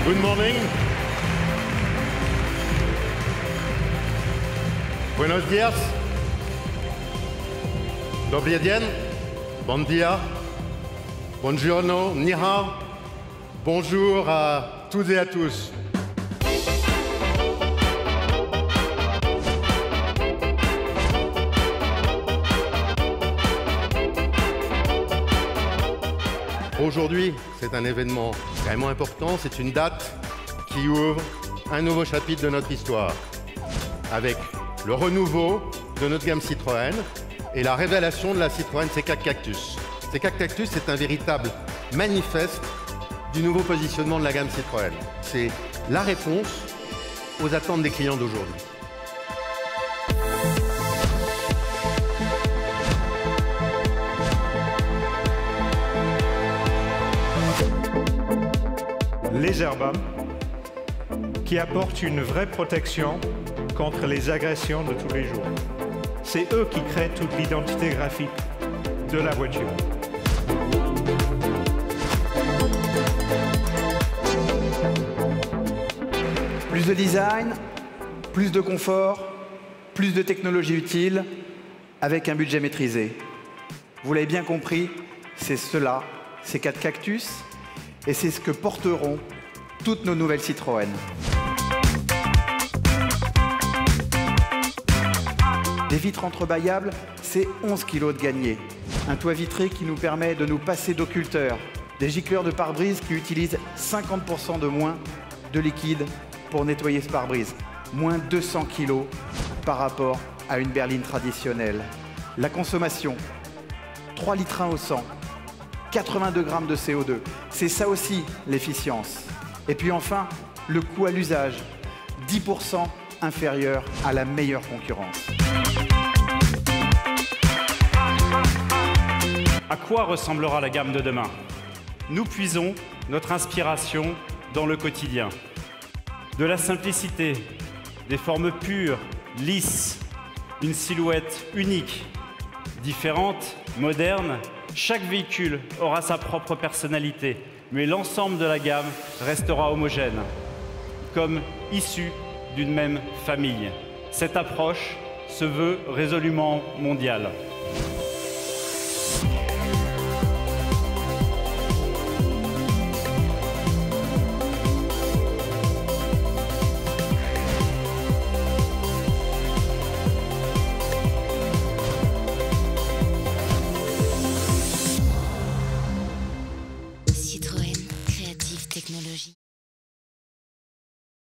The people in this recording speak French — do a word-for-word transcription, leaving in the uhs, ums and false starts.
Good morning. Buenos días. Dobry dzień. Bon dia. Buongiorno. Ni hao. Bonjour à toutes et à tous. Aujourd'hui, c'est un événement vraiment important, c'est une date qui ouvre un nouveau chapitre de notre histoire, avec le renouveau de notre gamme Citroën et la révélation de la Citroën C quatre Cactus. C quatre Cactus, c'est un véritable manifeste du nouveau positionnement de la gamme Citroën. C'est la réponse aux attentes des clients d'aujourd'hui. Les airbags qui apportent une vraie protection contre les agressions de tous les jours. C'est eux qui créent toute l'identité graphique de la voiture. Plus de design, plus de confort, plus de technologie utile, avec un budget maîtrisé. Vous l'avez bien compris, c'est cela, C quatre Cactus, et c'est ce que porteront toutes nos nouvelles Citroën. Des vitres entrebâillables, c'est onze kilos de gagné. Un toit vitré qui nous permet de nous passer d'occulteurs. Des gicleurs de pare-brise qui utilisent cinquante pour cent de moins de liquide pour nettoyer ce pare-brise. Moins deux cents kilos par rapport à une berline traditionnelle. La consommation, trois litres un au cent. quatre-vingt-deux grammes de C O deux. C'est ça aussi l'efficience. Et puis enfin, le coût à l'usage, dix pour cent inférieur à la meilleure concurrence. À quoi ressemblera la gamme de demain? Nous puisons notre inspiration dans le quotidien. De la simplicité, des formes pures, lisses, une silhouette unique, différente, moderne. Chaque véhicule aura sa propre personnalité, mais l'ensemble de la gamme restera homogène, comme issu d'une même famille. Cette approche se veut résolument mondiale. Citroën, créative technologie.